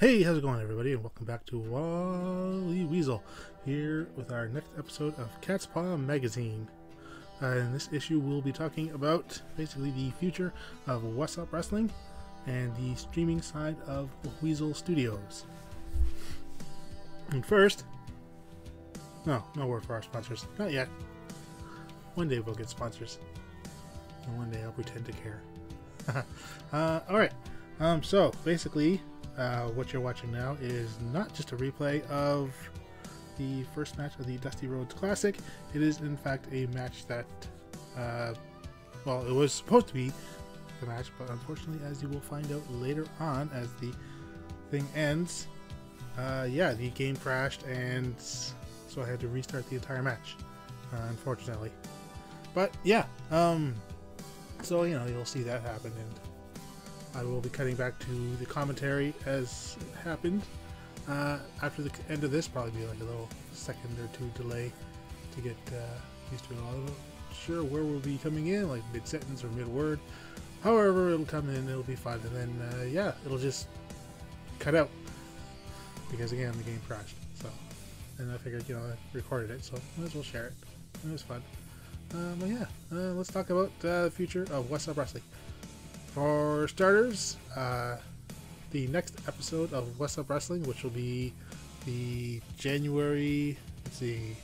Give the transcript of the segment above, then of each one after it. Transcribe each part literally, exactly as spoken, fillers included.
Hey, how's it going, everybody, and welcome back to Wally Weasel, here with our next episode of Cats Paw magazine. Uh, in this issue, we'll be talking about basically the future of What's Up Wrestling and the streaming side of Weasel Studios. And first, no, no word for our sponsors, not yet. One day we'll get sponsors, and one day I'll pretend to care. uh, Alright, um, so basically, Uh, what you're watching now is not just a replay of the first match of the Dusty Rhodes Classic. It is in fact a match that, uh, well, it was supposed to be the match, but unfortunately, as you will find out later on as the thing ends, uh, yeah, the game crashed, and so I had to restart the entire match, uh, unfortunately. But yeah, um, so you know, you'll see that happen, and I will be cutting back to the commentary as it happened. Uh, after the end of this, probably be like a little second or two delay to get uh, used to it. I'm not sure where we'll be coming in, like mid-sentence or mid-word. However, it'll come in, it'll be fun, and then, uh, yeah, it'll just cut out. Because, again, the game crashed. So, and I figured, you know, I recorded it, so might as well share it. It was fun. Um, but yeah, uh, let's talk about uh, the future of What's Up Wrestling. For starters, uh, the next episode of What's Up Wrestling, which will be the January, let's see,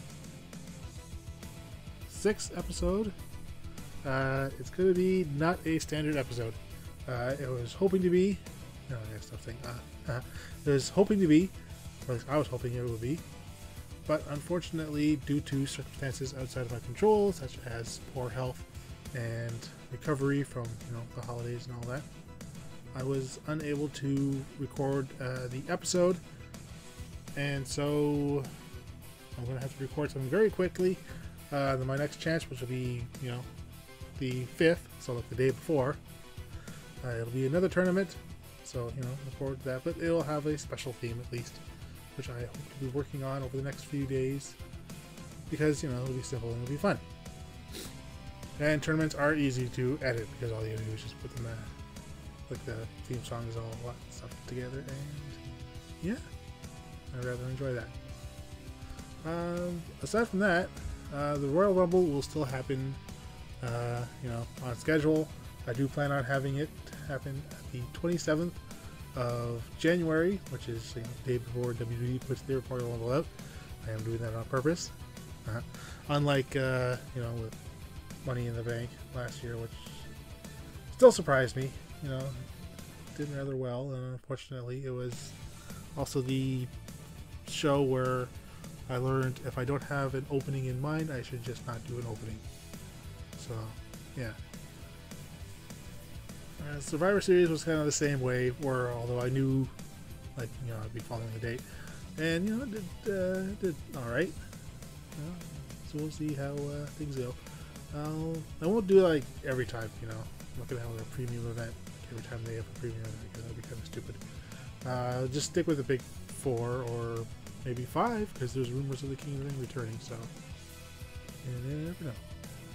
sixth episode, uh, it's going to be not a standard episode. Uh, it was hoping to be, no, I gotta stop saying, uh, uh, it was hoping to be, or at least I was hoping it would be, but unfortunately, due to circumstances outside of my control, such as poor health and recovery from, you know, the holidays and all that, I was unable to record uh, the episode, and so I'm gonna have to record something very quickly. Uh, then my next chance, which will be, you know, the fifth, so like the day before, uh, it'll be another tournament, so, you know, look forward to that, but it'll have a special theme at least, which I hope to be working on over the next few days, because, you know, it'll be simple and it'll be fun. And tournaments are easy to edit because all you gotta do is just put them, uh, like the theme song is all a lot of stuff together, and yeah, I'd rather enjoy that. Um, aside from that, uh, the Royal Rumble will still happen, uh, you know, on schedule. I do plan on having it happen at the twenty-seventh of January, which is, you know, the day before W W E puts their Royal Rumble out. I am doing that on purpose. Uh-huh. Unlike, uh, you know, with Money in the Bank last year, which still surprised me, you know, did rather well, and unfortunately it was also the show where I learned if I don't have an opening in mind, I should just not do an opening. So, yeah. Uh, Survivor Series was kind of the same way, where although I knew, like, you know, I'd be following the date, and, you know, it did, uh, did alright. You know, so we'll see how uh, things go. I'll, I won't do like every time, you know. I'm not gonna have a premium event every time they have a premium event, because that'd be kind of stupid. Uh, just stick with the big four or maybe five, because there's rumors of the King of the Ring returning. So, and you never know.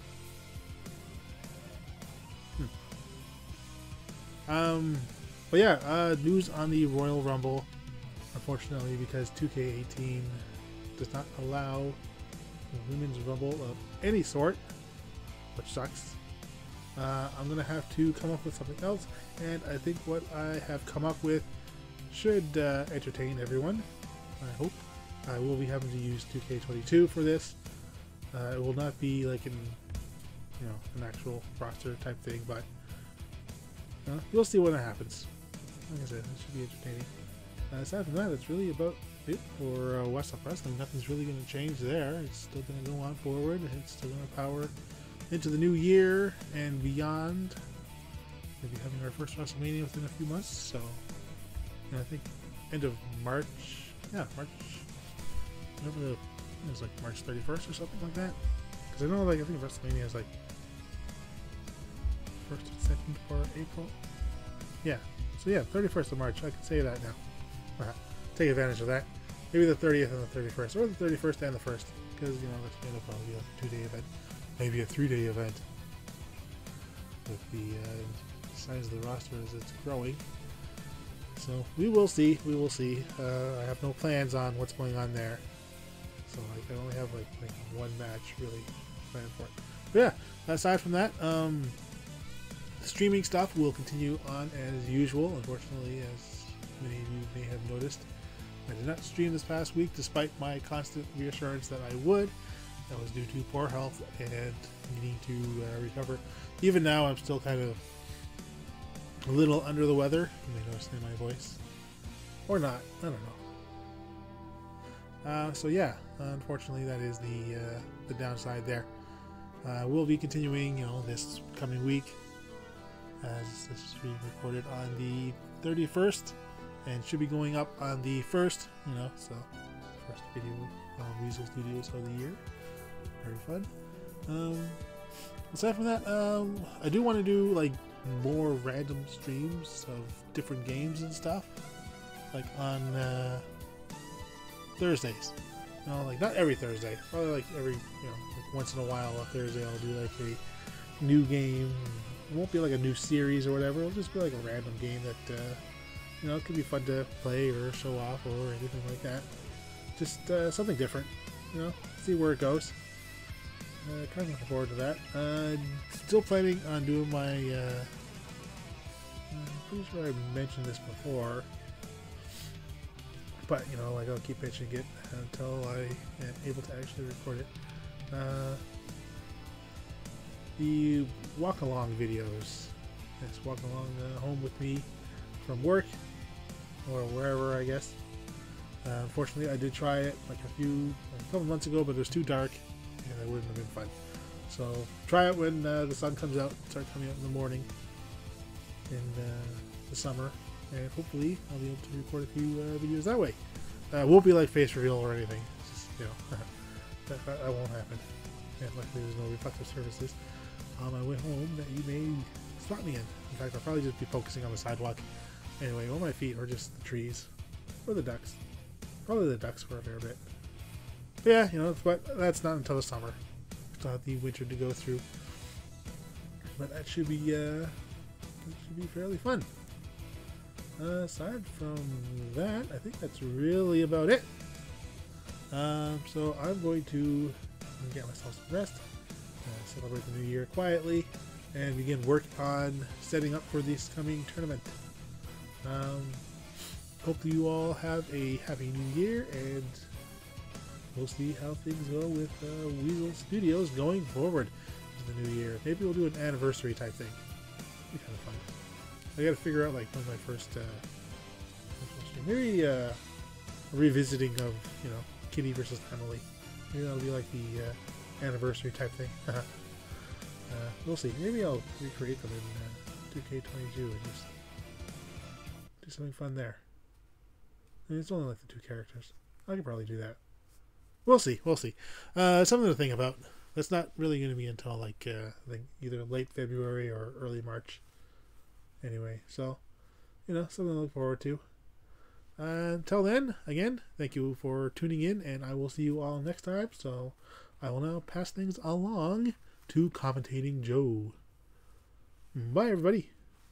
Hmm. Um, but yeah, uh, news on the Royal Rumble. Unfortunately, because two K eighteen does not allow a women's rumble of any sort, which sucks. Uh, I'm gonna have to come up with something else, and I think what I have come up with should uh, entertain everyone. I hope. I will be having to use two K twenty-two for this. Uh, it will not be like an, you know, an actual roster type thing, but uh, you'll see when it happens. Like I said, it should be entertaining. Uh, aside from that, it's really about it for uh, What's Up Wrestling. Nothing's really going to change there. It's still going to go on forward. It's still going to power into the new year and beyond. We'll be having our first WrestleMania within a few months, so and I think end of March. Yeah, March. Whatever the, it was like March thirty-first or something like that. Because I know, like, I think WrestleMania is like first and second for April. Yeah. So yeah, thirty-first of March. I can say that now. Uh, take advantage of that. Maybe the thirtieth and the thirty-first, or the thirty-first and the first, because, you know, that's going to probably be like a two-day event, maybe a three-day event. With the uh, size of the roster as it's growing, So we will see. We will see. Uh, I have no plans on what's going on there. So like I only have like like one match really planned for it. But yeah, aside from that, um, the streaming stuff will continue on as usual. Unfortunately, as many of you may have noticed, I did not stream this past week despite my constant reassurance that I would. That was due to poor health and needing to uh, recover. Even now, I'm still kind of a little under the weather. You may notice in my voice. Or not. I don't know. Uh, so yeah, unfortunately that is the uh, the downside there. Uh, we'll be continuing, you know, this coming week, as this is being recorded on the thirty-first, and should be going up on the first. You know, so first video on Weasel Studios of the year. Very fun. Um, aside from that, um, I do want to do like more random streams of different games and stuff, like on uh, Thursdays. You know, like not every Thursday, probably like every, you know, like once in a while. A Thursday I'll do like a new game. It won't be like a new series or whatever. It'll just be like a random game that uh, you know, it could be fun to play or show off or anything like that. Just uh, something different. You know, see where it goes. Uh, kind of looking forward to that. Uh, still planning on doing my. Uh, I'm pretty sure I mentioned this before, but you know, like I'll keep mentioning it until I am able to actually record it. Uh, the walk along videos. Yes, walk along uh, home with me from work or wherever, I guess. Uh, unfortunately, I did try it like a few, a couple months ago, but it was too dark. And it wouldn't have been fun. So try it when uh, the sun comes out. Start coming out in the morning in uh, the summer, and hopefully I'll be able to record a few uh, videos that way. Uh, it won't be like face reveal or anything. It's just, you know, that, that won't happen. And luckily there's no reflective surfaces on my way home that you may spot me in. In fact, I'll probably just be focusing on the sidewalk anyway, or my feet, or just the trees, or the ducks. Probably the ducks for a fair bit. But yeah, you know, but that's not until the summer. Still have the winter to go through. But that should be, uh, that should be fairly fun. Uh, aside from that, I think that's really about it. Um, so I'm going to get myself some rest, uh, celebrate the new year quietly, and begin work on setting up for this coming tournament. Um, hope you all have a happy new year, and we'll see how things go with uh, Weasel Studios going forward into the new year. Maybe we'll do an anniversary type thing. It'll be kind of fun. I gotta figure out like when my first, uh, maybe uh, a revisiting of, you know, Kitty versus Emily. Maybe that'll be like the uh, anniversary type thing. uh, we'll see. Maybe I'll recreate them in uh, two K twenty-two and just do something fun there. I mean, it's only like the two characters. I could probably do that. We'll see. We'll see. Uh, something to think about. That's not really going to be until like uh, I think either late February or early March. Anyway, so you know, something to look forward to. Uh, until then, again, thank you for tuning in, and I will see you all next time. So I will now pass things along to Commentating Joe. Bye, everybody.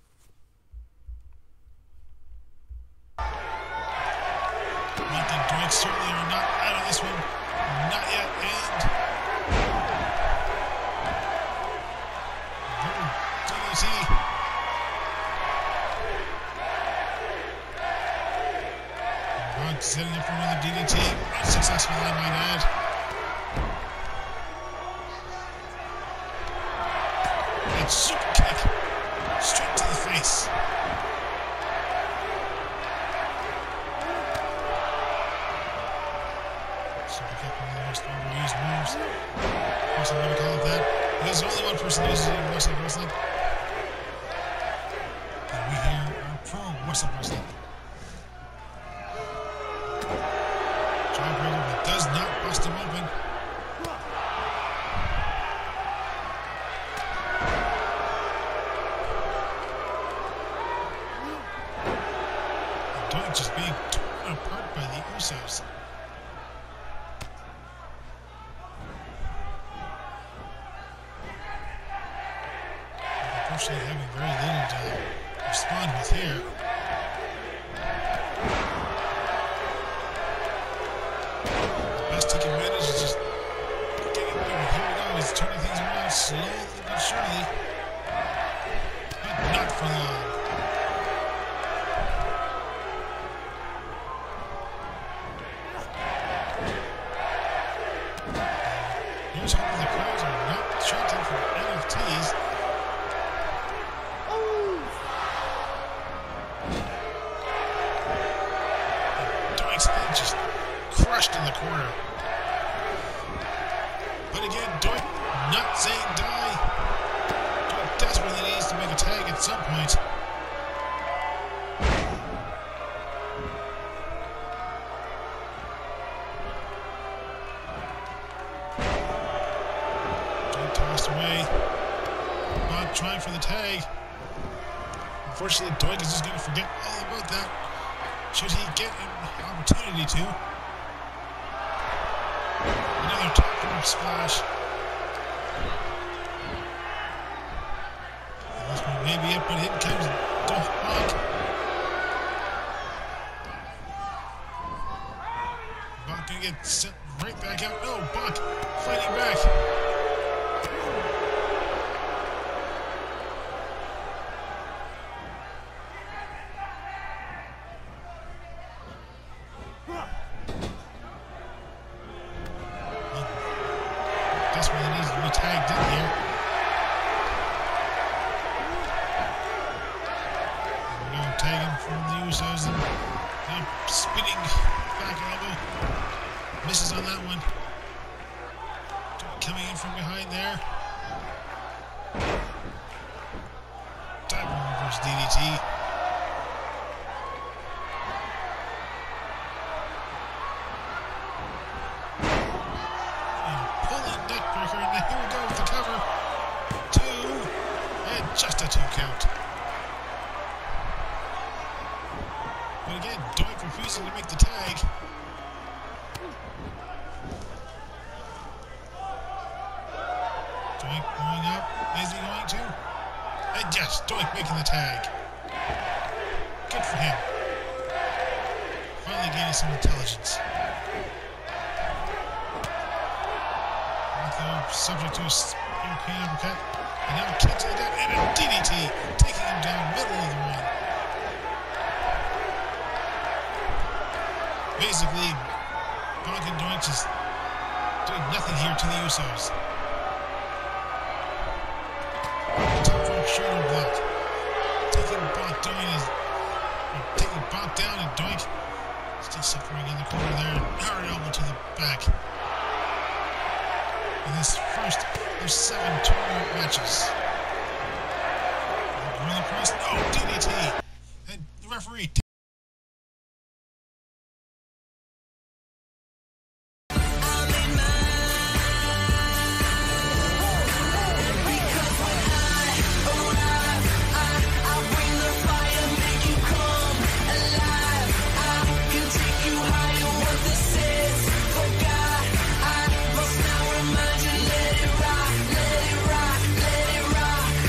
Not the Dwight certainly are not out of this one. Not yet, and D D T. Rod setting up for another D D T. Unsuccessful, I might add. And super kick straight to the face. Moves. What's I'm going to call it that? There's only one person that uses it in wrestling wrestling. And we here are pro wrestling wrestling. Jawbreaker, but does not bust him open. And Doink just being torn apart by the Usos. Unfortunately, having very little to respond with here. best he can manage is just getting it moving. Here we go. He's turning things around slowly but surely. But not for long. Here's hoping the crowds are not chanting for N F Ts. Doink's head just crushed in the corner. But again, Doink not saying die. Doink desperately needs to make a tag at some point. Doink tossed away. Not trying for the tag. Unfortunately, Doink is just going to forget all about that. Should he get an opportunity to. Another top rope splash. And this one may be it, but in comes Dolph Bonk. Bonk gonna get sent right back out. No, Bonk fighting back. Desperately needs to be tagged in here. There we go, tagging from the Usos and now spinning back elbow. Misses on that one. Coming in from behind there. Diving reverse D D T. And here we go with the cover. Two. And just a two count. But again, Doink refusing to make the tag. Doink going up. Is he going to? And yes, Doink making the tag. Good for him. Finally gaining some intelligence. Subject to a European uppercut. And now a kick to the gut and a D D T, taking him down middle of the ring. Basically, Bonk and Doink just doing nothing here to the Usos. Top rope shoulder block. Taking Bonk down is taking Bonk down and Doink still suffering in the corner there. Hard elbow to the back. In this first of seven tournament matches. Gorilla press, no, D D T. And the referee